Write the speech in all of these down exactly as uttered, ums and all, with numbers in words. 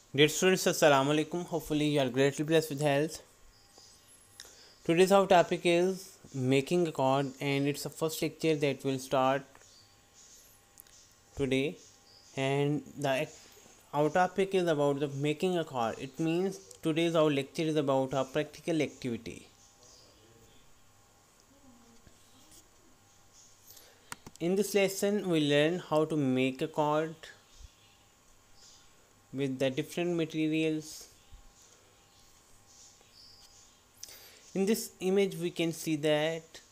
Dear students, Assalamu alaikum. Hopefully, you are greatly blessed with health. Today's our topic is making a card, and it's the first lecture that will start today. And the our topic is about the making a card. It means today's our lecture is about a practical activity. In this lesson, we learn how to make a card with the different materials. In this image, we can see that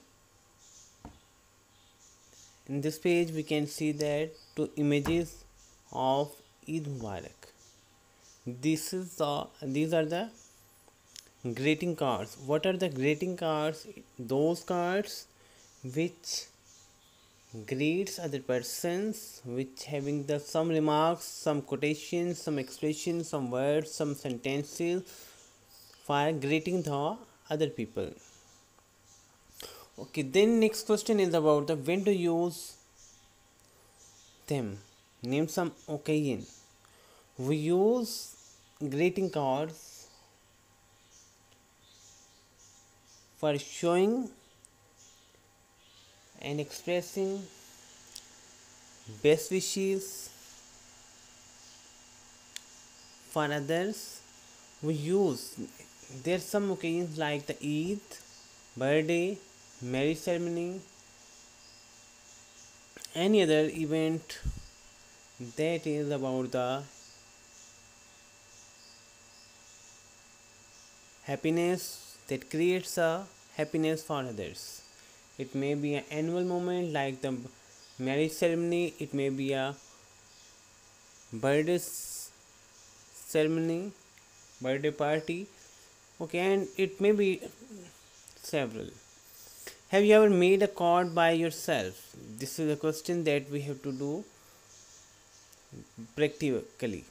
in this page we can see that two images of Eid Mubarak. This is the these are the greeting cards. What are the greeting cards? Those cards which greets other persons, which having the some remarks, some quotations, some expressions, some words, some sentences for greeting the other people. Okay, then next question is about the when to use them. Name some occasion. We use greeting cards for showing and expressing best wishes for others. We use there's some occasions like the Eid, birthday, marriage ceremony, any other event that is about the happiness that creates a happiness for others. It may be an annual moment like the marriage ceremony, it may be a birthday ceremony, birthday party, okay, and it may be several. Have you ever made a card by yourself? This is a question that we have to do practically.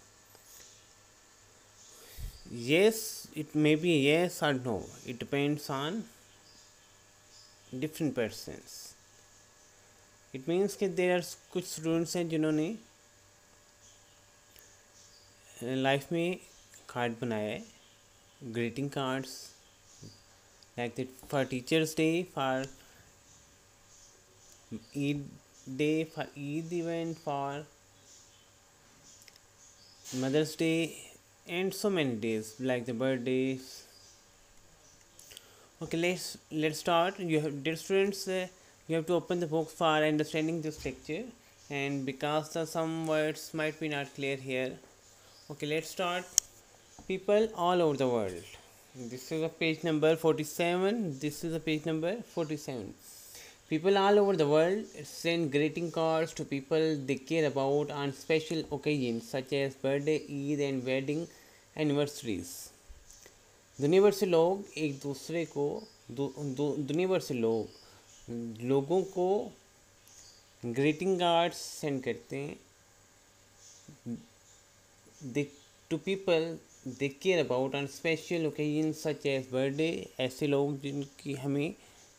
Yes, it may be yes or no. It depends on different persons. It means कि there are कुछ students हैं जिन्होंने life में card बनाया है, greeting cards like that for Teachers Day, for Eid Day, for Eid event, for Mother's Day, and so many days like the birthdays. Okay, let's let's start. You have, dear students, uh, you have to open the book for understanding this lecture, and because the some words might be not clear here. Okay, let's start. People all over the world. This is a page number forty-seven. This is a page number forty-seven. People all over the world send greeting cards to people they care about on special occasions such as birthday, Eid and wedding anniversaries. दुनिया भर से लोग एक दूसरे को दु, दु, दुनिया भर से लोग लोगों को ग्रीटिंग कार्ड्स सेंड करते हैं they to people they care about on special occasion such as birthday. ऐसे लोग जिनकी हमें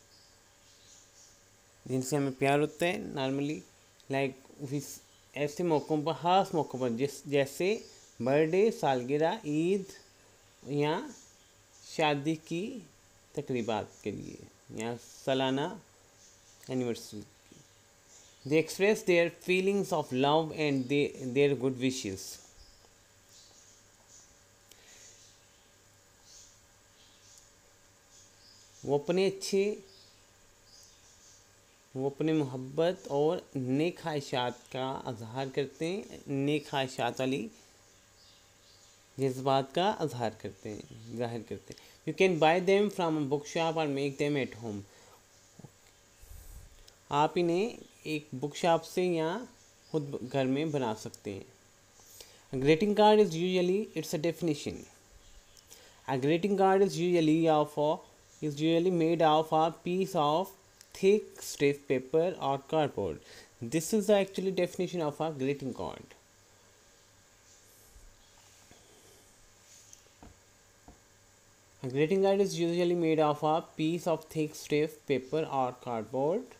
जिनसे हमें प्यार होता है नॉर्मली लाइक ऐसे मौक़ों पर ख़ास मौक़ों पर जिस जैसे बर्थडे, सालगिरह, ईद या शादी की तकरीबात के लिए या सालाना anniversary. They express their feelings of love and they their good wishes. वो अपने अच्छे वो अपने मोहब्बत और नेक ख्वाहिशात का अजहार करते हैं, नेक ख्वाहिशात वाली जज्बात का अजहार करते हैं, जाहिर करते हैं. You can buy them from a book shop और मेक देम एट होम. आप इन्हें एक बुक शॉप से या खुद घर में बना सकते हैं. Greeting card is usually it's a definition. A greeting card is usually of a, is usually made of a piece of thick stiff paper or cardboard. This is the actually definition of a greeting card. A greeting card is usually made of a piece of thick stiff paper or cardboard.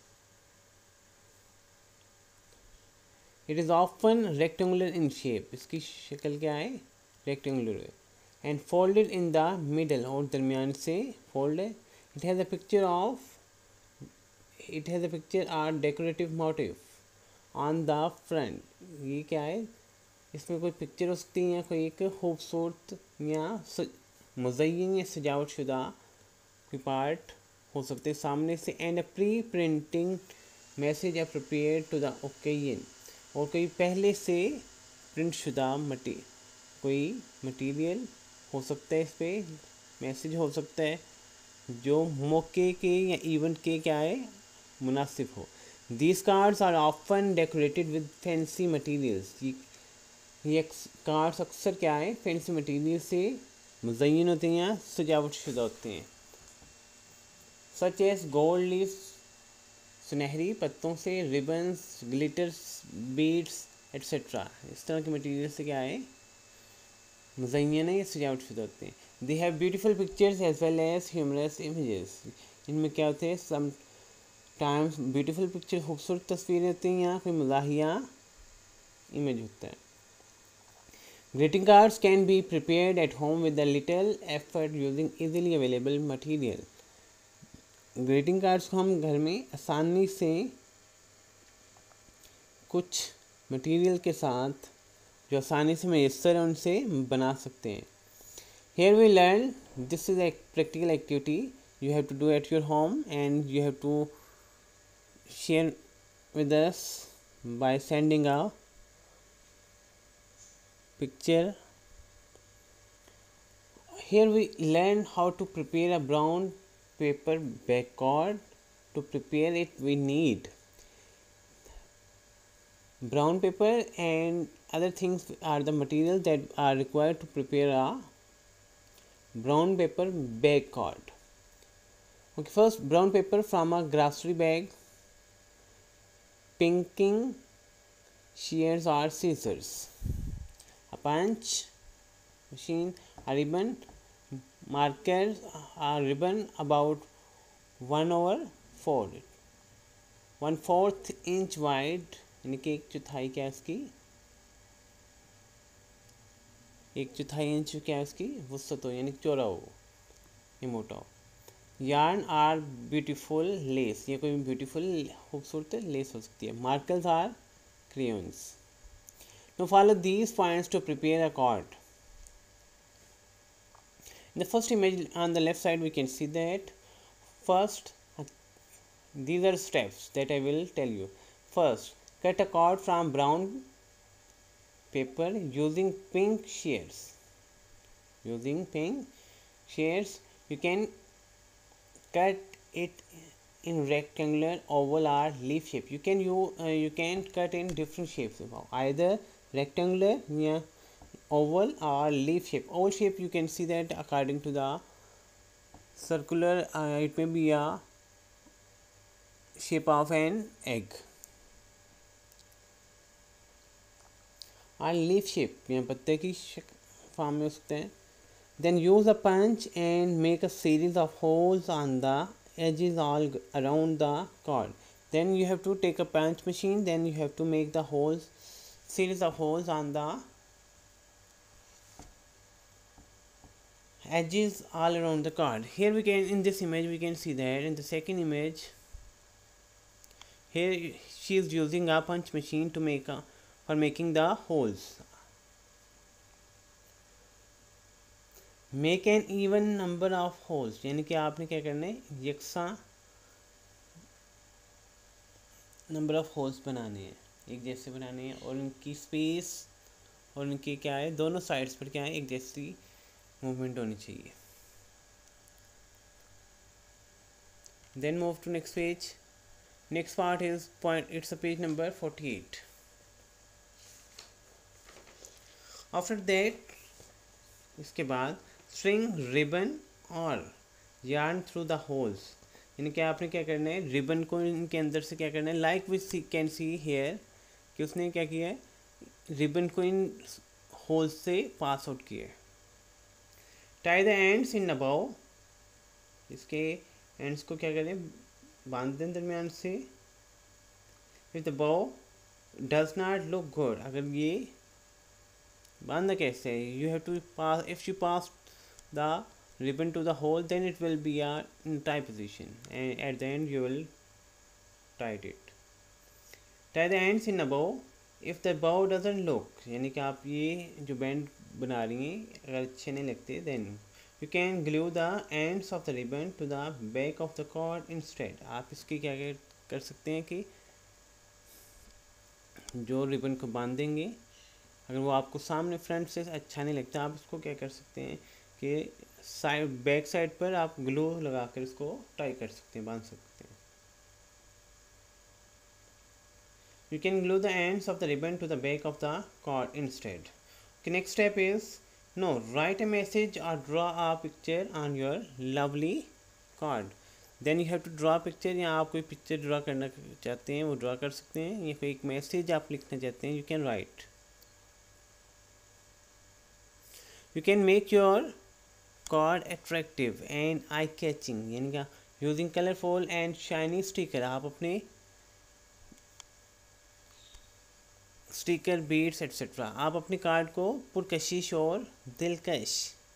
It is often rectangular in shape. इसकी शक्ल क्या है? Rectangular way, and folded in the middle, और दरमियान से fold है. It has a picture of it has a picture or decorative motif on the front. ये क्या है, इसमें कोई पिक्चर हो सकती है या कोई एक खूबसूरत या मुज़य्यन या सजावट शुदा कोई पार्ट हो सकते हैं सामने से. And a pre printing message appropriate to the occasion, और कोई पहले से प्रिंट शुदा मटी कोई मटेरियल हो सकता है, इस पर मैसेज हो सकता है जो मौके के या इवेंट के क्या है मुनासिब हो. These cards are often decorated with fancy materials. ये कार्ड्स अक्सर क्या है फैंसी मटीरियल से मुज़य्यन होते हैं या सजावट शुदा होते हैं. सच एस गोल्ड लीव्स, सुनहरी पत्तों से, रिबन्स, ग्लिटर्स, बीड्स एट्सेट्रा. इस तरह के मटीरियल से क्या है मुज़य्यन है या सजावट शुदा होते हैं. They have beautiful pictures as well as humorous images. इनमें क्या होते हैं सम टाइम्स ब्यूटीफुल पिक्चर, खूबसूरत तस्वीरें होती हैं या कोई मज़ाहिया इमेज होता है. Greeting cards can be prepared at home with a little effort using easily available material. Greeting cards को हम घर में आसानी से कुछ मटेरियल के साथ जो आसानी से मैसर है उनसे बना सकते हैं. Here we learn, this is a practical activity you have to do at your home and you have to share with us by sending a picture. Here we learn how to prepare a brown paper back card. To prepare it we need brown paper and other things are the materials that are required to prepare a brown paper bag card. Okay, first brown paper from a grocery bag, pinking shears or scissors, a punch machine, a ribbon, markers, a ribbon about one over four one fourth inch wide, यानी कि एक चौथाई क्या है इसकी एक चौथाई inch क्या है इसकी वसत हो यानी चौड़ा हो ये मोटा हो. यार्न आर ब्यूटीफुल लेस, ये कोई ब्यूटीफुल खूबसूरत लेस हो सकती है. Markers or crayons. Now follow these points to prepare a card. In the first image on the left side we can see that first these are steps that I will tell you. First, cut a card from brown paper using pink shears. Using pink shears you can cut it in rectangular, oval or leaf shape. You can you uh, you can cut in different shapes, either rectangular, yeah, oval or leaf shape. Oval shape you can see that according to the circular, uh, it may be a shape of an egg, or leaf shape या पत्ते की form में हो सकते हैं. Then use a punch and make a series of holes on the edges all around the card. Then you have to take a punch machine, then you have to make the holes, series of holes on the edges all around the card. Here we can, in this image we can see that in the second image, here she is using a punch machine to make a, for making the holes. Make an even number of holes, यानी कि आपने क्या करना है यकसा number of holes बनाने हैं, एक जैसे बनाने हैं, और उनकी स्पेस और उनकी क्या है दोनों साइड्स पर क्या है एक जैसी मूवमेंट होनी चाहिए. Then move to next page. Next part is point, it's a page number forty-eight. After that, इसके बाद string ribbon और yarn through the holes, यानी कि आपने क्या करना है रिबन को इनके अंदर से क्या करना है, like we can see here कि उसने क्या किया है रिबन को इन होल्स से पास आउट किया है. Tie the ends in a bow, इसके एंड्स को क्या करें बांध दें दरमियान से. If the bow does not look good, अगर ये बांधना कैसे है, you have to pass, if you pass the ribbon to the hole, then it will be a tie position, and at the end you will tie it. Tie the ends in a bow. If the bow doesn't look, यानी कि आप ये जो band बना रही हैं अगर अच्छे नहीं लगते, then you can glue the ends of the ribbon to the back of the cord instead. आप इसकी क्या कर सकते हैं कि जो रिबन को बांध देंगे, अगर वो आपको सामने फ्रंट से अच्छा नहीं लगता, आप इसको क्या कर सकते हैं कि साइड बैक साइड पर आप ग्लू लगा कर इसको टाई कर सकते हैं, बांध सकते हैं. You can glue the ends of the ribbon to the back of the cord instead. Okay, next step is, no, write a message or draw a picture on your lovely card. Then you have to draw a picture. या आप कोई picture draw करना चाहते हैं वो draw कर सकते हैं, या कोई एक मैसेज आप लिखना चाहते हैं, you can write. You can make your card attractive and eye-catching, यानी क्या, using colorful and shiny sticker. आप अपने स्टिकर, बीड्स एट्सेट्रा, आप अपने कार्ड को पुरकशिश और दिलकश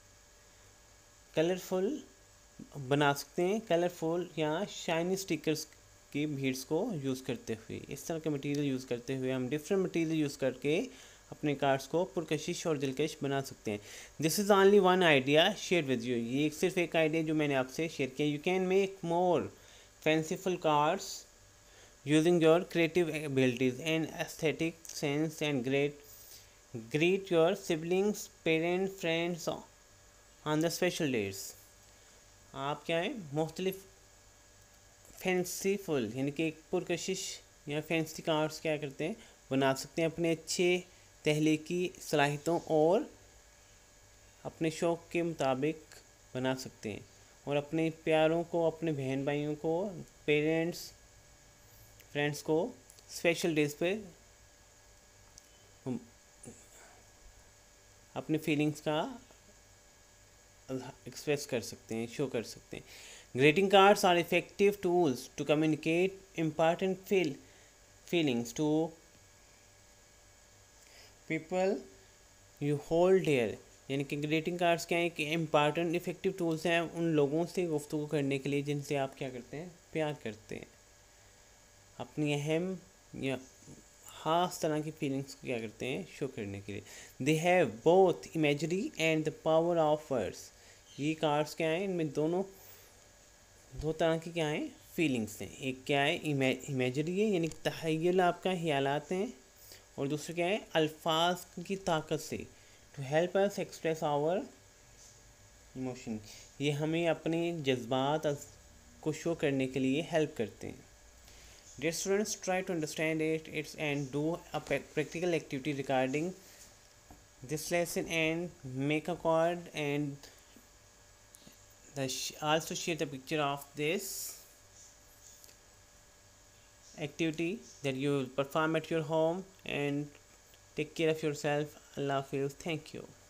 कलरफुल बना सकते हैं, कलरफुल या शाइनी स्टिकर्स की बीड्स को यूज़ करते हुए. इस तरह के मटेरियल यूज़ करते हुए हम डिफरेंट मटेरियल यूज़ करके अपने कार्ड्स को पुरकशिश और दिलकश बना सकते हैं. This is only one idea share with you. ये एक सिर्फ एक आइडिया जो मैंने आपसे शेयर किया. You can make more fanciful cards using your creative abilities and aesthetic sense, and great greet your siblings, parents, friends on the special days. आप क्या है मुख्तलिफ फैंसीफुल यानी कि एक पुरकशिश या फैंसी कार्ड्स क्या करते हैं बना सकते हैं अपने अच्छे तहलीकी सलाहियतों और अपने शौक़ के मुताबिक बना सकते हैं, और अपने प्यारों को, अपने बहन भाइयों को, पेरेंट्स, फ्रेंड्स को स्पेशल डेज पे अपने फीलिंग्स का एक्सप्रेस कर सकते हैं, शो कर सकते हैं. Greeting cards are effective tools to communicate important feel feelings to people you hold dear. यानी कि ग्रीटिंग कार्ड्स क्या है कि इम्पॉर्टेंट इफेक्टिव टूल्स हैं उन लोगों से गुफ्तगू करने के लिए जिनसे आप क्या करते हैं, प्यार करते हैं, अपनी अहम या ख़ास तरह की फीलिंग्स को क्या करते हैं, शो करने के लिए. They have both imagery and the power of words. ये कार्ड्स क्या हैं, इनमें दोनों दो तरह की क्या हैं, फीलिंग्स हैं. एक क्या है, इमेजरी है यानी तहय्युल आपका ख्यालात हैं, और दूसरा क्या है, अल्फाज की ताकत से, to help us express our emotion. ये हमें अपने जज्बात को शो करने के लिए हेल्प करते हैं. Dear students, try to understand it it's and do a practical activity regarding this lesson, and make a card, and the sh also share the picture of this activity that you will perform at your home, and take care of yourself. Allah Hafiz. Thank you.